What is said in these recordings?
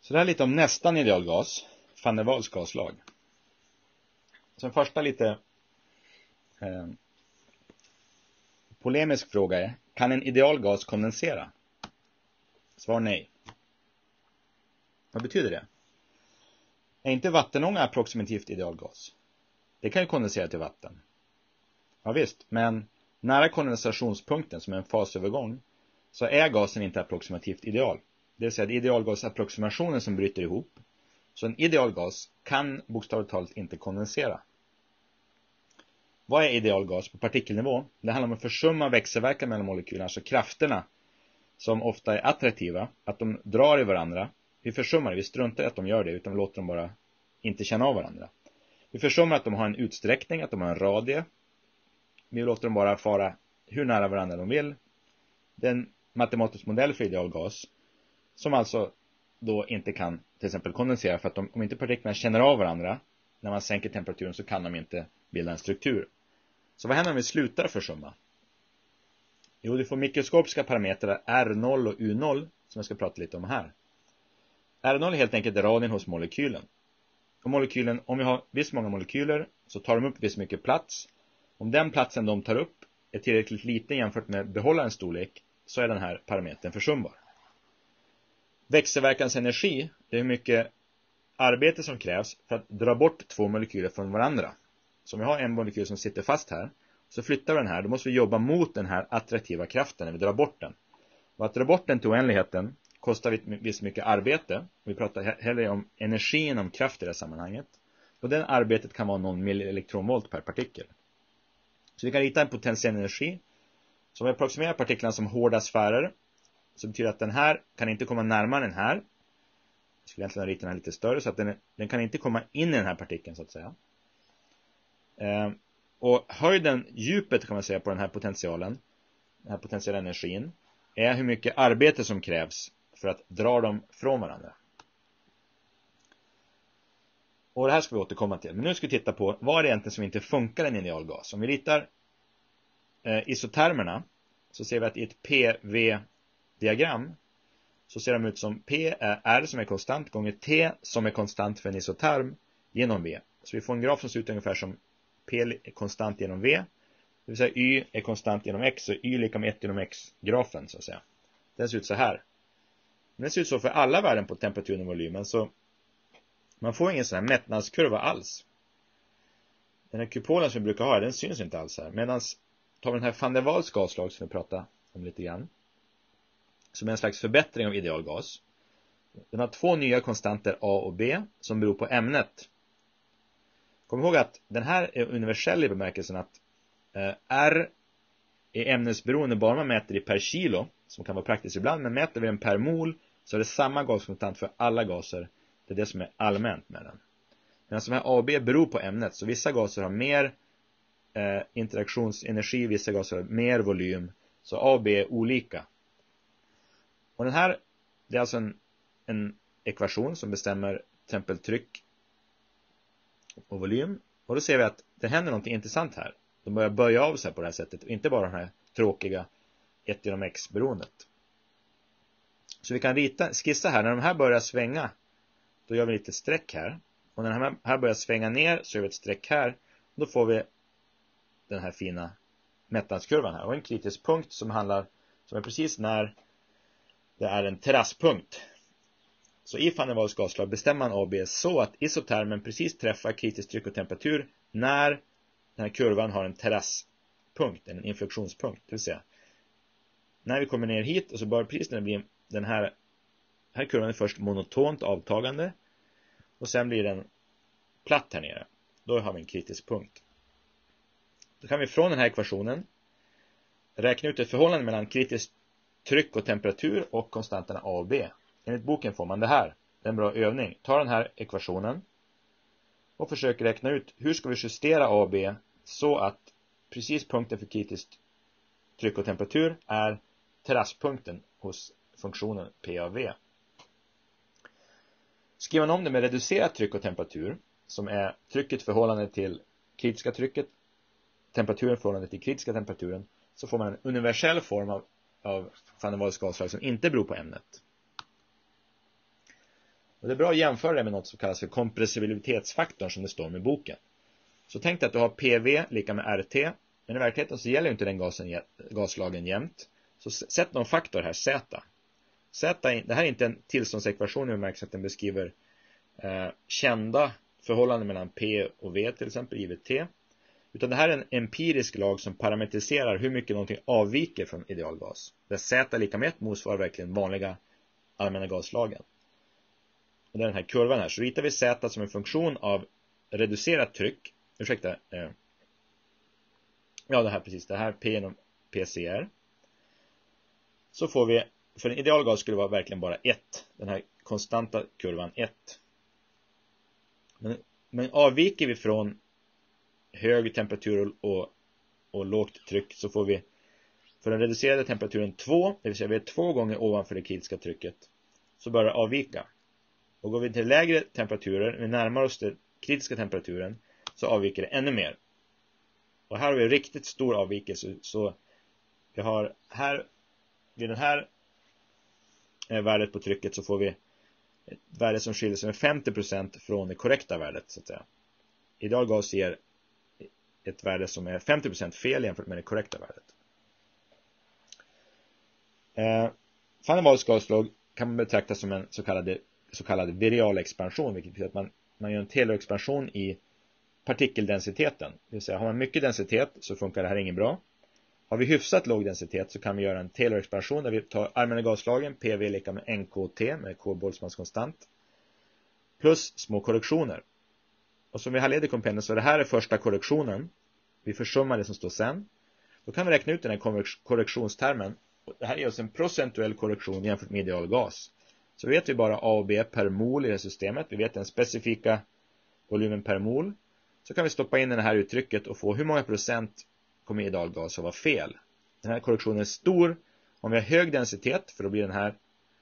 Så det här är lite om nästan idealgas, van der Waals gaslag. Så den första lite polemisk fråga är: kan en idealgas kondensera? Svar nej. Vad betyder det? Är inte vattenånga approximativt idealgas? Det kan ju kondensera till vatten. Ja visst, men nära kondensationspunkten som är en fasövergång så är gasen inte approximativt ideal. Det vill säga det är idealgasapproximationen som bryter ihop. Så en idealgas kan bokstavligt talat inte kondensera. Vad är idealgas på partikelnivå? Det handlar om att försumma växelverkan mellan molekylerna, alltså krafterna som ofta är attraktiva, att de drar i varandra. Vi försummar det, vi struntar i att de gör det utan vi låter dem bara inte känna av varandra. Vi försummar att de har en utsträckning, att de har en radie. Vi låter dem bara fara hur nära varandra de vill. Det är en matematisk modell för idealgas som alltså då inte kan till exempel kondensera, för att om inte partiklarna känner av varandra när man sänker temperaturen så kan de inte bilda en struktur. Så vad händer om vi slutar försumma? Jo, du får mikroskopiska parametrar R0 och U0 som jag ska prata lite om här. R0 är helt enkelt radien hos molekylen. Och molekylen, om vi har visst många molekyler så tar de upp visst mycket plats. Om den platsen de tar upp är tillräckligt liten jämfört med behållarens storlek så är den här parametern försumbar. Växelverkans energi, det är hur mycket arbete som krävs för att dra bort två molekyler från varandra. Så om vi har en molekyl som sitter fast här, så flyttar vi den här, då måste vi jobba mot den här attraktiva kraften när vi drar bort den. Och att dra bort den till oändligheten kostar visst mycket arbete. Vi pratar hellre om energin, om kraft i det här sammanhanget. Och det arbetet kan vara någon millielektronvolt per partikel. Så vi kan rita en potentiell energi. Så om vi approximerar partiklarna som hårda sfärer så betyder det att den här kan inte komma närmare den här. Jag skulle egentligen rita den här lite större så att den kan inte komma in i den här partikeln så att säga. Och höjden, djupet kan man säga på den här potentialen, den här potentiella energin, är hur mycket arbete som krävs för att dra dem från varandra. Och det här ska vi återkomma till. Men nu ska vi titta på vad det är egentligen som inte funkar i en idealgas. Om vi ritar isotermerna så ser vi att i ett PV-diagram så ser de ut som P är R som är konstant gånger T som är konstant för en isoterm genom V. Så vi får en graf som ser ut ungefär som P är konstant genom V. Det vill säga Y är konstant genom X och Y är lika med 1 genom X-grafen så att säga. Den ser ut så här. Men den ser ut så för alla värden på temperaturen och volymen, så man får ingen sån här mättnadskurva alls. Den här kupolen som vi brukar ha, den syns inte alls här. Medan tar vi den här van der Waals gaslag som vi pratade om lite grann, som är en slags förbättring av idealgas. Den har två nya konstanter A och B som beror på ämnet. Kom ihåg att den här är universell i bemärkelsen att R är ämnesberoende bara man mäter i per kilo, som kan vara praktiskt ibland, men mäter vi den per mol så är det samma gaskonstant för alla gaser. Det är det som är allmänt med den. Men som här A och B beror på ämnet, så vissa gaser har mer interaktionsenergi, vissa gaser har mer volym, så A och B är olika. Och den här, det är alltså en ekvation som bestämmer tempeltryck och volym. Och då ser vi att det händer något intressant här. De börjar böja av sig på det här sättet. Och inte bara den här tråkiga 1 genom x-beroendet. Så vi kan skissa här. När de här börjar svänga, då gör vi lite streck här. Och när de här börjar svänga ner så gör vi ett streck här. Då får vi den här fina mättnadskurvan här. Och en kritisk punkt som är precis när det är en terrasspunkt. Så i van der Waals gaslag bestämmer man A och B så att isotermen precis träffar kritiskt tryck och temperatur när den här kurvan har en terrasspunkt, en inflektionspunkt. Det vill säga, när vi kommer ner hit och så bara precis när det blir den här kurvan är först monotont avtagande och sen blir den platt här nere. Då har vi en kritisk punkt. Då kan vi från den här ekvationen räkna ut ett förhållande mellan kritiskt tryck och temperatur och konstanterna A och B. Enligt boken får man det här. Det är en bra övning. Ta den här ekvationen och försök räkna ut hur ska vi justera A och B så att precis punkten för kritiskt tryck och temperatur är terrasspunkten hos funktionen P av V. Skriver man om det med reducerat tryck och temperatur, som är trycket förhållande till kritiska trycket, temperaturen förhållande till kritiska temperaturen, så får man en universell form av van der Waals gaslag som inte beror på ämnet. Och det är bra att jämföra det med något som kallas för kompressibilitetsfaktorn som det står med boken. Så tänk dig att du har PV lika med RT, men i verkligheten så gäller inte den gaslagen jämt. Så sätt någon faktor här, Z. Det här är inte en tillståndsekvation i bemärkelsen att den beskriver kända förhållanden mellan P och V till exempel, givet T. Utan det här är en empirisk lag som parametriserar hur mycket någonting avviker från idealgas. Där Z lika med 1 motsvarar verkligen vanliga allmänna gaslagen. Och det är den här kurvan här. Så ritar vi Z som en funktion av reducerat tryck. Ursäkta. Ja, det här precis. Det här P genom PCR. Så får vi, för en idealgas skulle det vara verkligen bara 1. Den här konstanta kurvan 1. Men avviker vi från hög temperatur och lågt tryck så får vi för den reducerade temperaturen 2, det vill säga vi är 2 gånger ovanför det kritiska trycket, så börjar det avvika. Och går vi till lägre temperaturer, vi närmar oss den kritiska temperaturen, så avviker det ännu mer. Och här har vi riktigt stor avvikelse, så vi har här vid den här värdet på trycket så får vi ett värde som skiljer sig med 50% från det korrekta värdet så att säga. Idealgas ger ett värde som är 50% fel jämfört med det korrekta värdet. Van der Waals gaslag kan man betrakta som en så kallad virial expansion, vilket betyder att man gör en Taylor-expansion i partikeldensiteten. Det vill säga, har man mycket densitet så funkar det här inget bra. Har vi hyfsat låg densitet så kan vi göra en Taylor-expansion där vi tar allmänna gaslagen, PV lika med NKT med K-Boltzmanns konstant, plus små korrektioner. Och som vi har led i kompendiet så det här är första korrektionen. Vi försummar det som står sen. Då kan vi räkna ut den här korrektionstermen. Det här ger oss en procentuell korrektion jämfört med idealgas. Så vet vi bara A och B per mol i det systemet. Vi vet den specifika volymen per mol. Så kan vi stoppa in den här uttrycket och få hur många procent kommer idealgas att vara fel. Den här korrektionen är stor om vi har hög densitet, för då blir den här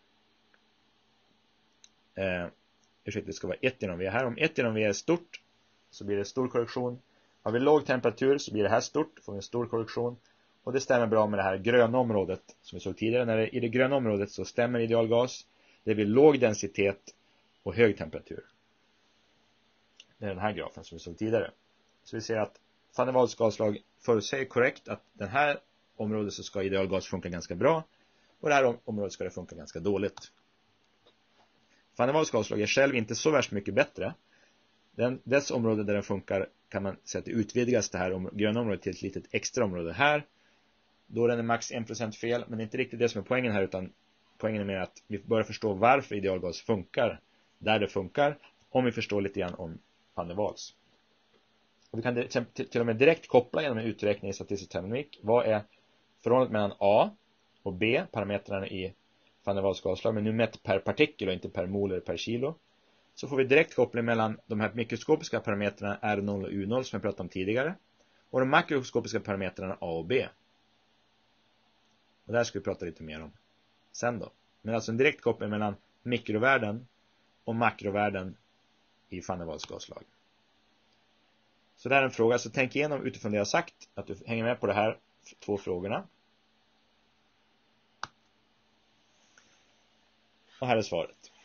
det ska vara 1 genom V här. Om 1 genom V är stort så blir det stor korrektion. Har vi låg temperatur så blir det här stort, får vi en stor korrektion. Och det stämmer bra med det här gröna området som vi såg tidigare. I det gröna området så stämmer idealgas. Det blir låg densitet och hög temperatur. Det är den här grafen som vi såg tidigare. Så vi ser att Van der Waals gaslag förutsäger korrekt att den här området så ska idealgas funka ganska bra. Och det här området ska det funka ganska dåligt. Van der Waals gaslag är själv inte så värst mycket bättre. Dess område där den funkar kan man säga att det utvidgas det här gröna området till ett litet extra område här. Då den är max 1% fel, men det är inte riktigt det som är poängen här, utan poängen är mer att vi börjar förstå varför idealgas funkar där det funkar, om vi förstår lite grann om Van der Waals. Och vi kan till och med direkt koppla genom en uträkning i statistisk termodynamik. Vad är förhållandet mellan A och B, parametrarna i Van der Waals gaslag, men nu mätt per partikel och inte per mol eller per kilo. Så får vi direkt koppling mellan de här mikroskopiska parametrarna R0 och U0 som jag pratade om tidigare, och de makroskopiska parametrarna A och B. Och det här ska vi prata lite mer om sen då. Men alltså en direkt koppling mellan mikrovärden och makrovärden i Van der Waals gaslag. Så det här är en fråga, så tänk igenom utifrån det jag har sagt, att du hänger med på de här 2 frågorna. Och här är svaret.